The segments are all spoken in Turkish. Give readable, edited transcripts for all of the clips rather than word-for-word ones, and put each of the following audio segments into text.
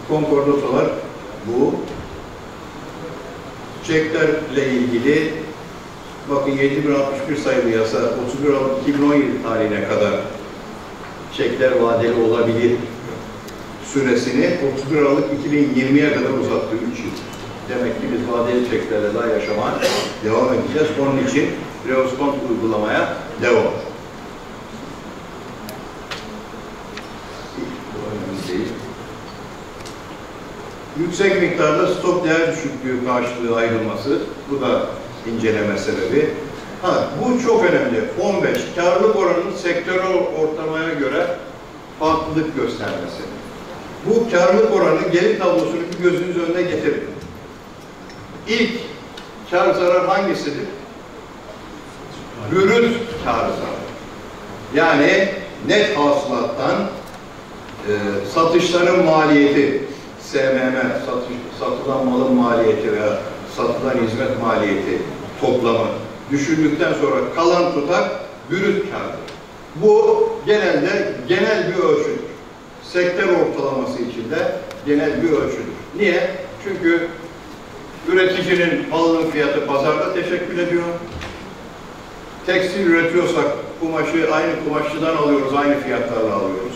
Konkordasolar bu. Çeklerle ilgili bakın 7061 sayılı yasa 31 Aralık 2017 tarihine kadar çekler vadeli olabilir süresini 31 Aralık 2020'ye kadar uzattı 3 yıl. Demek ki biz vadeli çeklerle daha yaşamaya devam edeceğiz. Onun için reoskont uygulamaya devam. Yüksek miktarda stok değer düşüklüğü karşılığı ayrılması, bu da inceleme sebebi. Bu çok önemli. 15. Karlılık oranının sektörel ortalamaya göre farklılık göstermesi. Bu karlılık oranı gelir tablosunu bir gözünüz önüne getirin. İlk kar zarar hangisidir? Brüt kar zarar. Yani net hasılattan satışların maliyeti, SMM, satılan malın maliyeti veya satılan hizmet maliyeti toplamı düşündükten sonra kalan tutar brüt kardır. Bu genelde genel bir ölçüdür. Sektör ortalaması içinde genel bir ölçüdür. Niye? Çünkü üreticinin malının fiyatı pazarda teşekkül ediyor. Tekstil üretiyorsak kumaşı aynı kumaşçıdan alıyoruz, aynı fiyatlarla alıyoruz.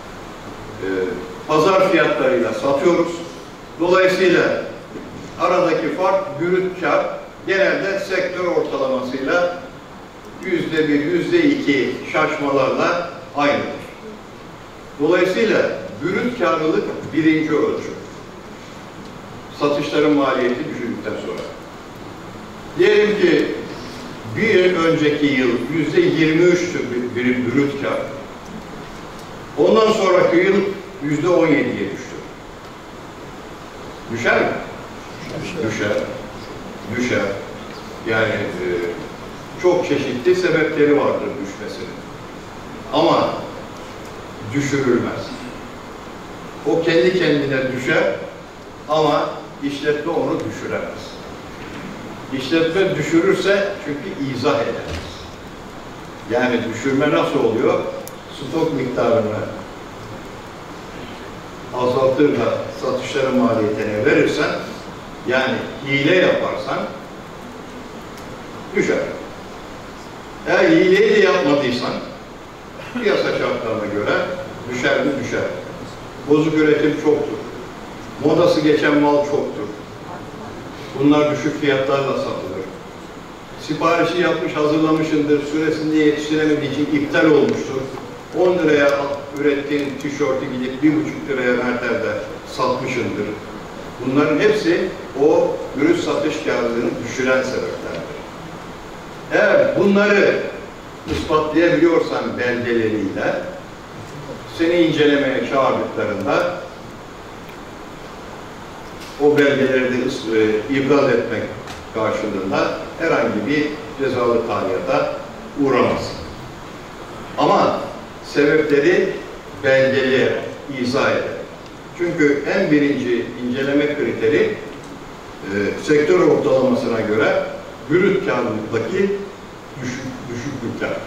Pazar fiyatlarıyla satıyoruz. Dolayısıyla aradaki fark brüt kar genelde sektör ortalamasıyla %1, %2 şaşmalarla aynıdır. Dolayısıyla brüt karlılık birinci ölçü. Satışların maliyeti düşürdükten sonra. Diyelim ki bir önceki yıl %23'tü bir brüt kar. Ondan sonraki yıl %17'ye düştü. Düşer mi? Düşer. Düşer. Yani çok çeşitli sebepleri vardır düşmesinin. Ama düşürülmez. O kendi kendine düşer ama işletme onu düşüremez. İşletme düşürürse çünkü izah edemez. Yani düşürme nasıl oluyor? Stok miktarını azaltır da satışların maliyetine verirsen, yani hile yaparsan düşer. Eğer hileyi de yapmadıysan piyasa şartlarına göre düşer mi? Düşer. Bozuk üretim çoktur. Modası geçen mal çoktur. Bunlar düşük fiyatlarla satılır. Siparişi yapmış, hazırlamışındır. Süresinde yetiştiremediği için iptal olmuştur. 10 liraya ürettiğin tişörtü gidip 1,5 liraya Merter'de satmışındır. Bunların hepsi o ürün satış karlılığını düşüren sebeplerdir. Eğer bunları ispatlayabiliyorsan belgeleriyle seni incelemeye çağırdıklarında o belgeleri de ibraz etmek karşılığında herhangi bir cezalı tahliyata uğramazsın. Ama sebepleri belgeleyerek, izah ederek. Çünkü en birinci inceleme kriteri sektör ortalamasına göre brüt karlılıktaki düşüklükler.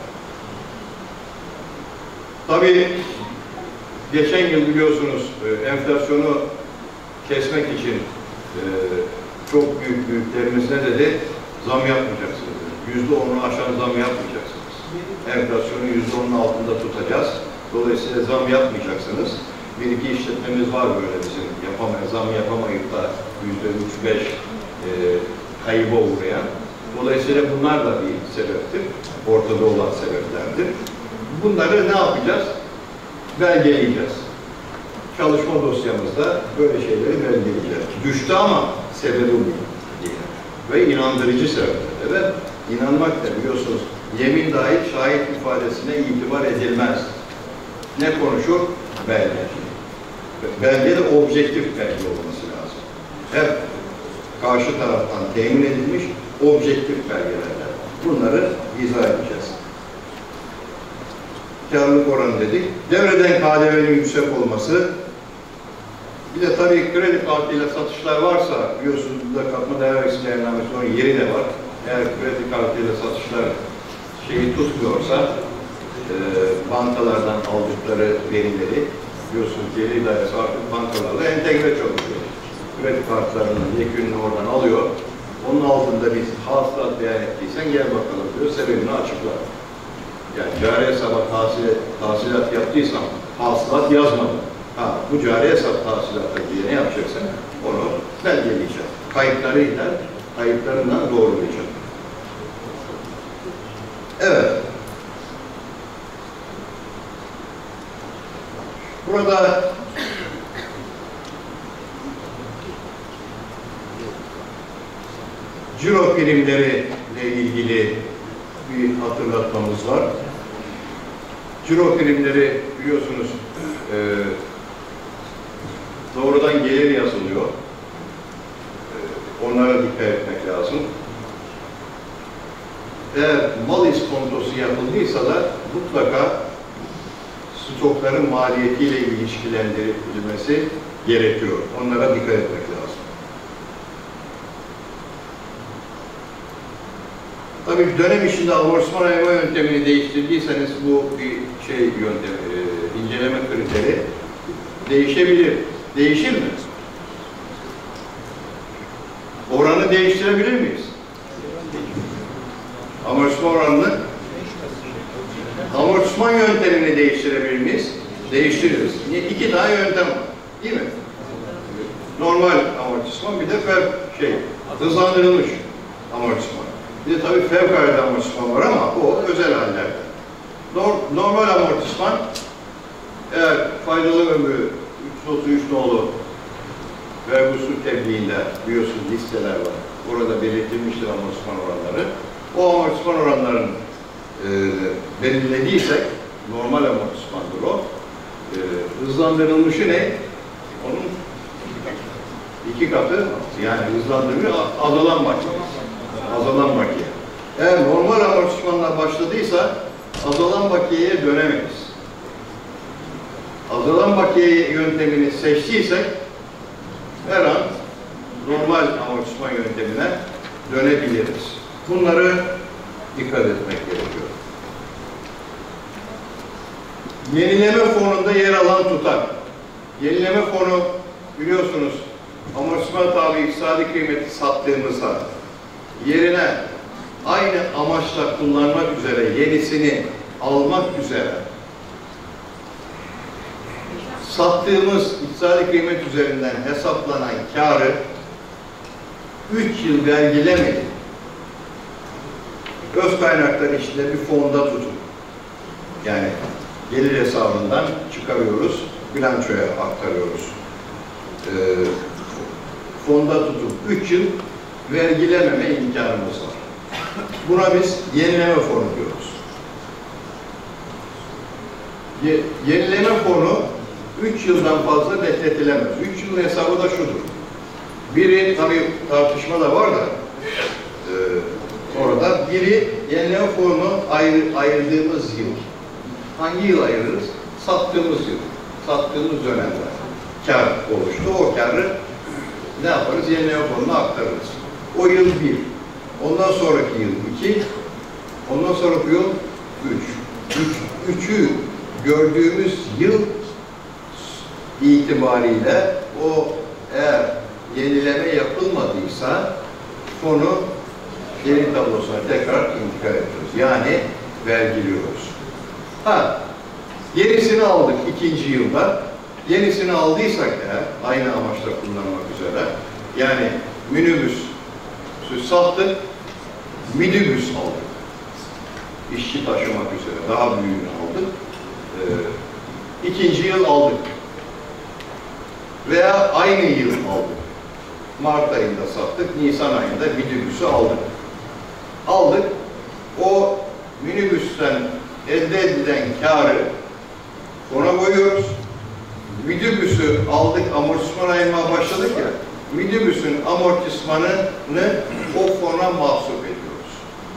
Tabii geçen yıl biliyorsunuz enflasyonu kesmek için çok büyüklerimiz ne dedi? Zam yapmayacaksınız. %10'u aşan zam yapmayacaksınız. Enflasyonu %10'un altında tutacağız. Dolayısıyla zam yapmayacaksınız. Bir iki işletmemiz var böyle bizim zam yapamayıp da %3-5 kayıba uğrayan. Dolayısıyla bunlar da bir sebeptir. Ortada olan sebeplerdir. Bunları ne yapacağız? Belgeleyeceğiz. Çalışma dosyamızda böyle şeyleri belgeleyeceğiz. Düştü ama sebebi bu diye. Ve inandırıcı sebepler. Evet, inanmak da biliyorsunuz, yemin dahil şahit ifadesine itibar edilmez. Ne konuşur? Belge. Belge de objektif belge olması lazım. Hep karşı taraftan temin edilmiş objektif belgelerle. Bunları izah edeceğiz. Karlılık oranı dedik. Devreden KDV'nin yüksek olması. Bir de tabii kredi kartıyla satışlar varsa, biliyorsunuz burada katma değer vergisi beyannamesinin yeri de var. Eğer kredi kartıyla satışlar şeyi tutmuyorsa, bankalardan aldıkları verileri, biliyorsunuz gelir dairesi artık bankalarla orada entegre çalışıyor. Kredi kartlarının yekününü oradan alıyor. Onun altında bir hasılat beyan ettiysen gel bakalım diyor, sebebini açıklar. Yani cari hesaba tahsilat yaptıysam hasılat yazmadım. Ha, bu cari hesap tahsilatı diye ne yapacaksın? Onu belgeleyeceğim. Kayıtlarından doğrulayacağım. Evet. Burada ciro primleri ile ilgili bir hatırlatmamız var. Ciro primleri biliyorsunuz doğrudan gelir yazılıyor. Onlara dikkat etmek lazım. Eğer mal iskontosu yapıldıysa da mutlaka stokların maliyetiyle ilişkilendirilmesi gerekiyor. Onlara dikkat etmek lazım. Tabii dönem içinde amortisman ayırma yöntemini değiştirdiyseniz bu bir yöntemi, inceleme kriteri değişebilir. Değişir mi? Oranı değiştirebilir miyiz? Amortisman oranını, amortisman yöntemini değiştirebilir miyiz? Değiştiririz. İki tane yöntem var. Değil mi? Normal amortisman, bir de hızlandırılmış amortisman. Bir de tabii fevkalade amortisman var ama o özel hallerde. Normal amortisman, eğer faydalı ömrü 333 nolu vergusul tebliğinde biliyorsunuz listeler var. Orada belirtilmiştir amortisman oranları. O amortisman oranlarını belirlediysek, normal amortismandır o. Hızlandırılmışı ne? Onun iki katı, yani hızlandırılmış azalan bakiye. Azalan bakiye. Eğer normal amortismanla başladıysa azalan bakiyeye dönemeyiz. Azalan bakiye yöntemini seçtiysek her an normal amortisman yöntemine dönebiliriz. Bunları dikkat etmek gerekiyor. Yenileme fonunda yer alan tutar. Yenileme fonu biliyorsunuz amortisman tabi iktisadi kıymeti sattığımızda yerine aynı amaçla kullanmak üzere yenisini almak üzere sattığımız iktisadi kıymet üzerinden hesaplanan kârı 3 yıl vergilemedi. Öz kaynaklar içinde bir fonda tutup, yani gelir hesabından çıkarıyoruz, bilançoya aktarıyoruz. Fonda tutup 3 yıl vergilememe imkanımız var. Buna biz yenileme fonu diyoruz. Yenileme fonu 3 yıldan fazla bekletilemez. 3 yılın hesabı da şudur. Biri, tabii tartışma da var da orada, biri yenileme fonunu ayırdığımız yıl. Hangi yıl ayırırız? Sattığımız yıl. Sattığımız dönemde kar oluştu. O karı ne yaparız? Yenileme fonuna aktarırız. O yıl 1. Ondan sonraki yıl 2. Ondan sonraki yıl 3. 3'ü gördüğümüz yıl itibariyle o eğer yenileme yapılmadıysa fonu geri tablosuna tekrar intikal ediyoruz. Yani vergiliyoruz. Yenisini aldık ikinci yılda. Yenisini aldıysak eğer aynı amaçla kullanmak üzere, yani minibüsü sattık, minibüs aldık. İşçi taşımak üzere daha büyüğünü aldık. İkinci yıl aldık. Veya aynı yıl aldık. Mart ayında sattık, Nisan ayında minibüsü aldık. Aldık, o minibüsten elde edilen kârı fona koyuyoruz. Minibüsü aldık, amortisman ayırmaya başladık ya, minibüsün amortismanını o fona mahsup ediyoruz.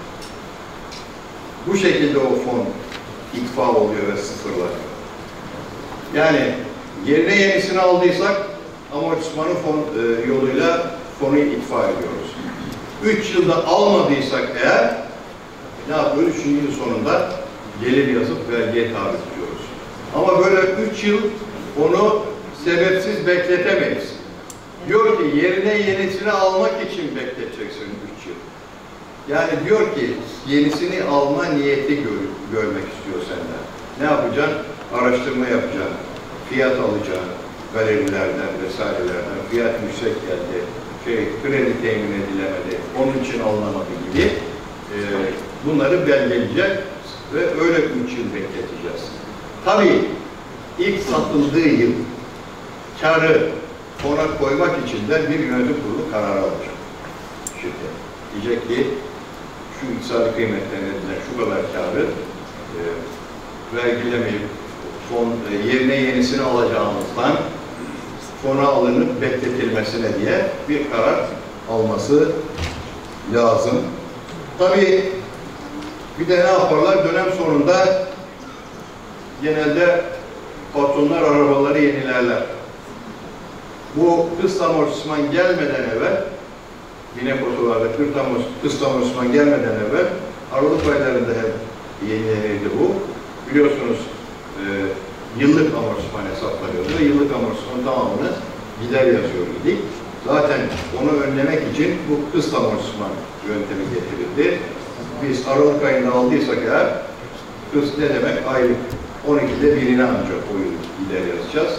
Bu şekilde o fon itfa oluyor ve sıfırlanıyor. Yani yerine yenisini aldıysak amortismanı yoluyla fonu itfa ediyoruz. 3 yılda almadıysak eğer ne yapıyoruz? 3. yıl sonunda gelir yazıp vergiye tabi tutuyoruz. Ama böyle 3 yıl onu sebepsiz bekletemeyiz. Diyor ki yerine yenisini almak için bekleteceksin 3 yıl. Yani diyor ki yenisini alma niyeti görmek istiyor senden. Ne yapacaksın? Araştırma yapacaksın. Fiyat alacaksın. Galerilerden vesairelerden. Fiyat yüksek geldi. Kredi temin edilemedi. Onun için alınamadı gibi. Bunları belgeleyecek ve öyle 3 yıl bekleteceğiz. Tabii ilk satıldığı yıl karı fona koymak için de bir yönetim kurulu kararı alacak şirket. Diyecek ki şu iktisadi kıymetlerine edilen şu kadar karı vergilemeyip yerine yenisini alacağımızdan fona alınıp bekletilmesine diye bir karar alması lazım. Tabii bir de ne yaparlar? Dönem sonunda genelde patronlar arabaları yenilerler. Bu kıst amortisman gelmeden evvel, yine fotolarda kıst amortisman gelmeden evvel Aralık aylarında hep yenilenirdi bu. Biliyorsunuz yıllık amortisman hesaplanıyordu ve yıllık amortismanın tamamını gider yazıyor idik. Zaten onu önlemek için bu kıst amortisman yöntemi getirildi. Biz Aralık ayında aldıysak eğer, kıst ne demek? Aylık 12'de birine ancak o yıl gider yazacağız.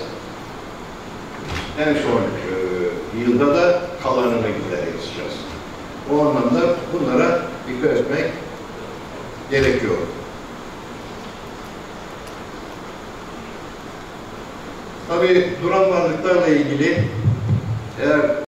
En son yılda da kalanını gider yazacağız. O anlamda bunlara dikkat etmek gerekiyor. Tabii duran varlıklarla ilgili eğer